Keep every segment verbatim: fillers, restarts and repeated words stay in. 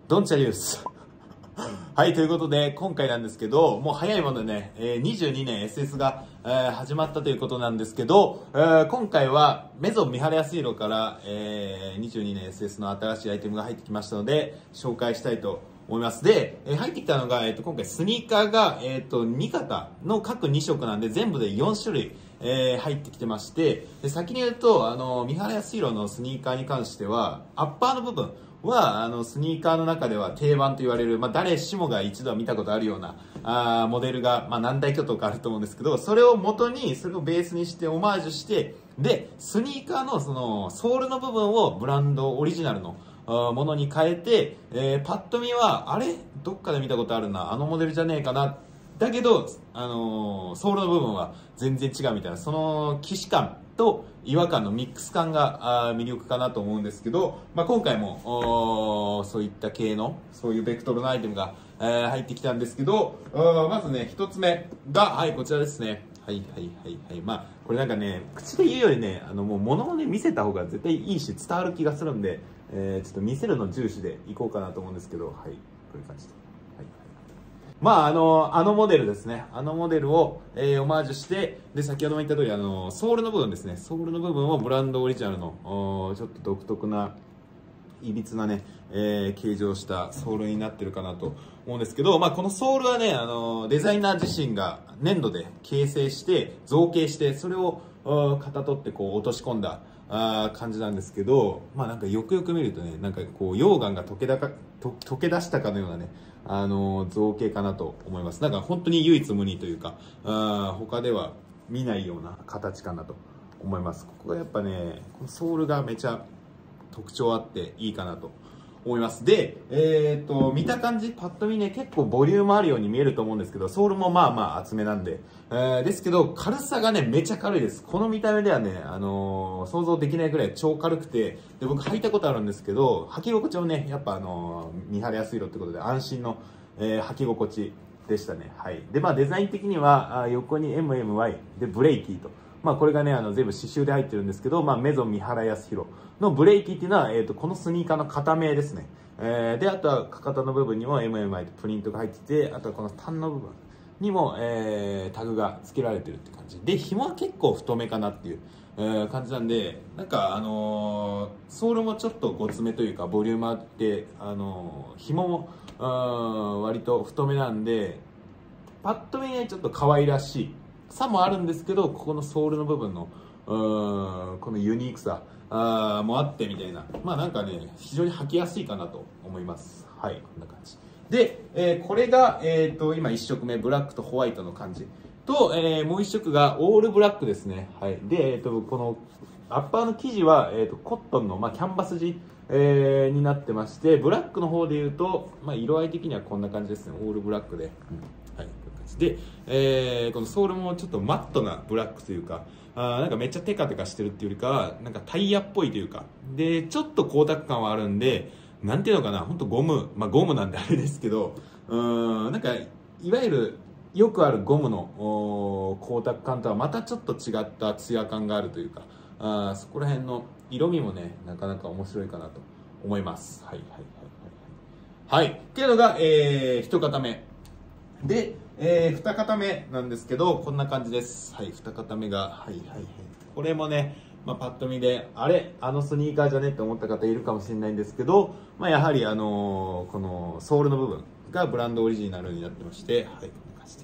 ドンチャリュース。はい、ということで、今回なんですけど、もう早いものでね、えー、にじゅうにねん エスエス が、えー、始まったということなんですけど、えー、今回はメゾン三原康弘から、えー、にじゅうにねん エスエス の新しいアイテムが入ってきましたので、紹介したいと思います。で、えー、入ってきたのが、えーと、今回スニーカーが、えーと、に型の各に色なんで、全部でよん種類、えー、入ってきてまして、で先に言うと、あの、三原康弘のスニーカーに関しては、アッパーの部分、は、あの、スニーカーの中では定番と言われる、まあ、誰しもが一度は見たことあるような、あモデルが、まあ、何台巨頭かあると思うんですけど、それを元に、それをベースにして、オマージュして、で、スニーカーのその、ソールの部分をブランドオリジナルの、ものに変えて、えー、パッと見は、あれどっかで見たことあるな、あのモデルじゃねえかな。だけど、あのー、ソールの部分は全然違うみたいな、その、既視感と違和感のミックス感が魅力かなと思うんですけど、まあ、今回もそういった系のそういうベクトルのアイテムが、えー、入ってきたんですけど、まずね一つ目がはいこちらですね。はいはいはいはい。まあこれなんかね口で言うよりねあのもう物をね見せた方が絶対いいし伝わる気がするんで、えー、ちょっと見せるの重視でいこうかなと思うんですけど、はいこういう感じで。まあ、あの、あのモデルですね。あのモデルを、えー、オマージュして、で、先ほども言った通り、あの、ソールの部分ですね。ソールの部分をブランドオリジナルの、ちょっと独特な、いびつなね、えー、形状したソールになってるかなと思うんですけど、まあ、このソールはね、あの、デザイナー自身が粘土で形成して、造形して、それを、かたどってこう落とし込んだ、あ感じなんですけど、まあなんかよくよく見るとね、なんかこう溶岩が溶けだか、と溶け出したかのようなね、あのー、造形かなと思います。なんか本当に唯一無二というか、あ他では見ないような形かなと思います。ここがやっぱね、このソールがめちゃ特徴あっていいかなと思います。で、えっと、見た感じ、パッと見ね、結構ボリュームあるように見えると思うんですけど、ソールもまあまあ厚めなんで、えー、ですけど、軽さがね、めちゃ軽いです。この見た目ではね、あのー、想像できないくらい超軽くて、で、僕履いたことあるんですけど、履き心地もね、やっぱあのー、見張りやすい色ってことで安心の、えー、履き心地でしたね。はい。で、まあデザイン的には、あ横に エムエムワイ でブレイキーと。まあこれがね、あの全部刺繍で入ってるんですけど、まあメゾン三原康弘のブレイキーっていうのは、えっと、このスニーカーの型名ですね。えー、で、あとはかかとの部分にも エムエムワイ とプリントが入ってて、あとはこの端の部分にも、えー、タグが付けられてるって感じ。で、紐は結構太めかなっていう、えー、感じなんで、なんかあのー、ソールもちょっとごつめというか、ボリュームあって、あのー、紐も、割と太めなんで、パッと見ね、ちょっと可愛らしいさもあるんですけど、ここのソールの部分のうーんこのユニークさあもあってみたいな、まあなんかね非常に履きやすいかなと思います。はい、こんな感じで、えー、これが、えー、と今いっ色目ブラックとホワイトの感じと、えー、もういっ色がオールブラックですね。はい、で、えー、とこのアッパーの生地は、えー、とコットンの、まあ、キャンバス地、えー、になってまして、ブラックの方でいうと、まあ、色合い的にはこんな感じですね。オールブラックで、うんはい、で、えー、このソールもちょっとマットなブラックというか、あなんかめっちゃテカテカしてるっていうよりかは、なんかタイヤっぽいというか、で、ちょっと光沢感はあるんで、なんていうのかな、ほんとゴム、まあゴムなんであれですけど、うーん、なんか、いわゆるよくあるゴムの光沢感とはまたちょっと違ったツヤ感があるというか、あそこら辺の色味もね、なかなか面白いかなと思います。はいはいはいはい。はい。っていうのが、えー、一型目。で、えー、二型目なんですけど、こんな感じです。はい、二型目が、はいはいはい。これもね、まあ、パッと見で、あれあのスニーカーじゃねって思った方いるかもしれないんですけど、まあ、やはりあのー、このソールの部分がブランドオリジナルになってまして、はい、こんな感じで。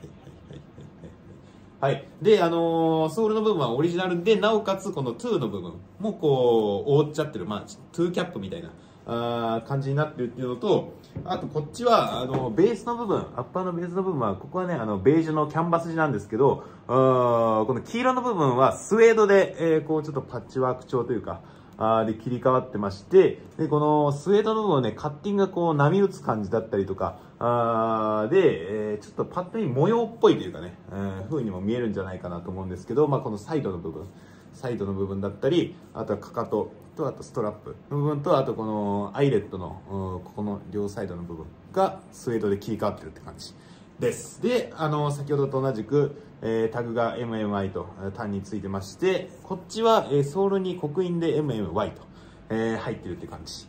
はいはいはいはいはい。はい。で、あのー、ソールの部分はオリジナルで、なおかつこのトゥーの部分もこう、覆っちゃってる、まあ、トゥーキャップみたいな。あ感じになってるっていうのと、あとこっちはあのベースの部分、アッパーのベースの部分はここはねあのベージュのキャンバス地なんですけど、あこの黄色の部分はスウェードで、えー、こうちょっとパッチワーク調というかあで切り替わってまして、でこのスウェードの部分はねカッティングがこう波打つ感じだったりとかあで、えー、ちょっとパッと見模様っぽいというかね、えー、風にも見えるんじゃないかなと思うんですけど、まあ、このサイドの部分サイドの部分だったり、あとはかかととあとストラップの部分と、あとこのアイレットのここの両サイドの部分がスウェードで切り替わってるって感じです。で、あの先ほどと同じく、えー、タグが エムエムワイ と単についてまして、こっちは、えー、ソールに刻印で エムエムワイ と、えー、入ってるって感じ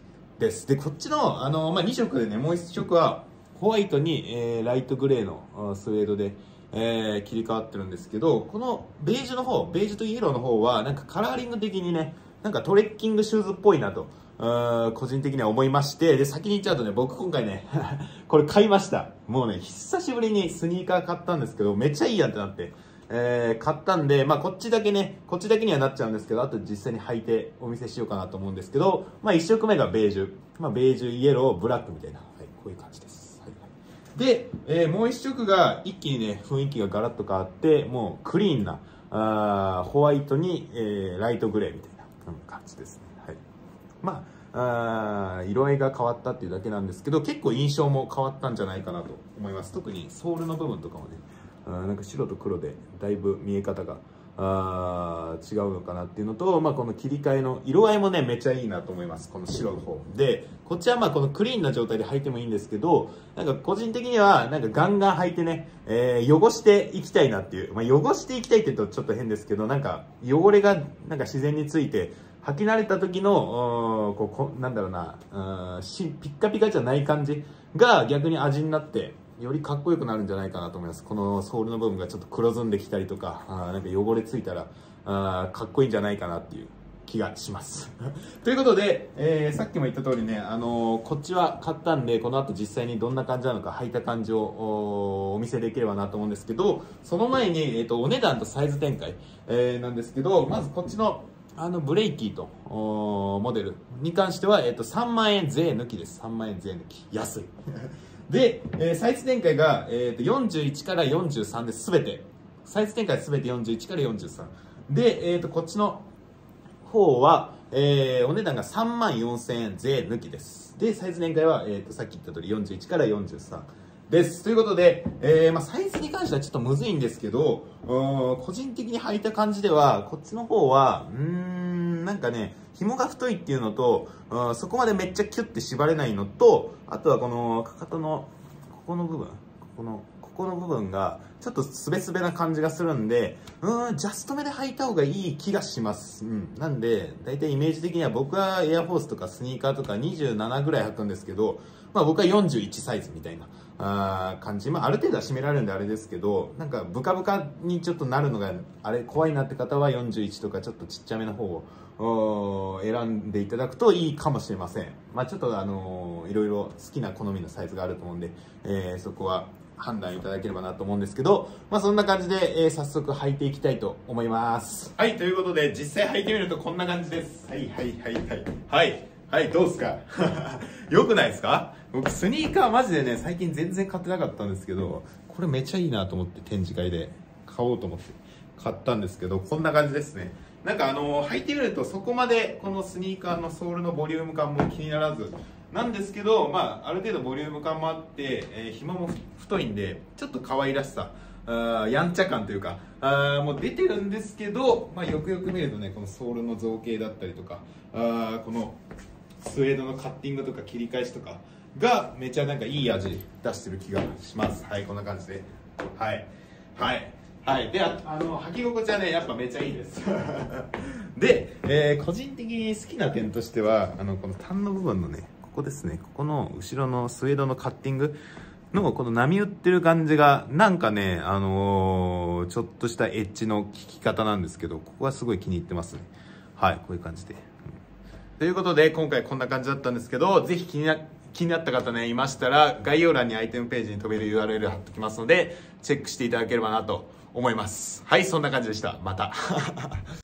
です。で、こっちの、あの、まあ、に色でね、もういっ色は、ホワイトに、えー、ライトグレーのスウェードで、えー、切り替わってるんですけど、このベージュの方、ベージュとイエローの方は、なんかカラーリング的にね、なんかトレッキングシューズっぽいなと、個人的には思いまして、で、先に言っちゃうとね、僕今回ね、これ買いました。もうね、久しぶりにスニーカー買ったんですけど、めっちゃいいやんってなって、えー、買ったんで、まあこっちだけね、こっちだけにはなっちゃうんですけど、あと実際に履いてお見せしようかなと思うんですけど、まあいっ色目がベージュ、まあベージュ、イエロー、ブラックみたいな、はい、こういう感じです。で、えー、もう一色が一気にね、雰囲気がガラッと変わって、もうクリーンな、あーホワイトに、えー、ライトグレーみたいな感じですね。はい。まあ、あ色合いが変わったっていうだけなんですけど、結構印象も変わったんじゃないかなと思います。特にソールの部分とかもね、あなんか白と黒でだいぶ見え方があ違うのかなっていうのと、まあ、この切り替えの色合いもねめっちゃいいなと思います。この白の方で、こっちはまあこのクリーンな状態で履いてもいいんですけど、なんか個人的にはなんかガンガン履いてね、えー、汚していきたいなっていう、まあ、汚していきたいって言うとちょっと変ですけど、なんか汚れがなんか自然について履き慣れた時のこうこなんだろうな、しピッカピカじゃない感じが逆に味になってよりかっこよくなるんじゃないかなと思います。このソールの部分がちょっと黒ずんできたりとか、あなんか汚れついたらあかっこいいんじゃないかなっていう気がしますということで、えー、さっきも言った通りね、あのー、こっちは買ったんで、この後実際にどんな感じなのか履いた感じを お, お見せできればなと思うんですけど、その前に、えー、とお値段とサイズ展開、えー、なんですけど、まずこっちのあのブレイキーとモデルに関しては、えー、とさんまんえん税抜きです。さんまんえん税抜き、安いで、えー、サイズ展開が、えー、とよんじゅういちからよんじゅうさんです。全てサイズ展開すべてよんじゅういちからよんじゅうさんで、えー、とこっちの方は、えー、お値段がさんまんよんせんえん税抜きです。で、サイズ展開は、えー、とさっき言った通りよんじゅういちからよんじゅうさんです。ということで、えーまあ、サイズに関してはちょっとむずいんですけど、個人的に履いた感じでは、こっちの方は、うーん、なんかね、紐が太いっていうのと、そこまでめっちゃキュッて縛れないのと、あとはこのかかとの、ここの部分、ここの、ここの部分が、ちょっとスベスベな感じがするんで、うーん、ジャストめで履いた方がいい気がします。うん。なんで、大体イメージ的には僕はエアフォースとかスニーカーとかにじゅうななぐらい履くんですけど、まあ僕はよんじゅういちサイズみたいなあ感じ。まあある程度は締められるんであれですけど、なんかブカブカにちょっとなるのが、あれ怖いなって方はよんじゅういちとかちょっとちっちゃめの方を選んでいただくといいかもしれません。まあちょっとあのー、いろいろ好きな好みのサイズがあると思うんで、えー、そこは判断いただければなと思うんですけど、まあそんな感じで、えー、早速履いていきたいと思います。はい、ということで実際履いてみるとこんな感じです。はいはいはいはいはいはい、どうですかよくないですか？僕スニーカーマジでね最近全然買ってなかったんですけど、これめっちゃいいなと思って展示会で買おうと思って買ったんですけど、こんな感じですね。なんかあのー、履いてみるとそこまでこのスニーカーのソールのボリューム感も気にならずなんですけど、まあ、ある程度ボリューム感もあって、えー、紐も太いんでちょっと可愛らしさ、あやんちゃ感というかあもう出てるんですけど、まあ、よくよく見るとねこのソールの造形だったりとかあこのスウェードのカッティングとか切り返しとかがめちゃなんかいい味出してる気がします。はい、こんな感じではいはいはいで、ああの履き心地はねやっぱめちゃいいですで、えー、個人的に好きな点としてはあのこの端の部分のねここですね、ここの後ろのスウェードのカッティングのこの波打ってる感じがなんかねあのー、ちょっとしたエッジの効き方なんですけど、ここはすごい気に入ってますね。はい、こういう感じで、うん、ということで今回こんな感じだったんですけど、ぜひ気にな気になった方ねいましたら概要欄にアイテムページに飛べる ユーアールエル 貼っておきますのでチェックしていただければなと思います。はい、そんな感じでした。また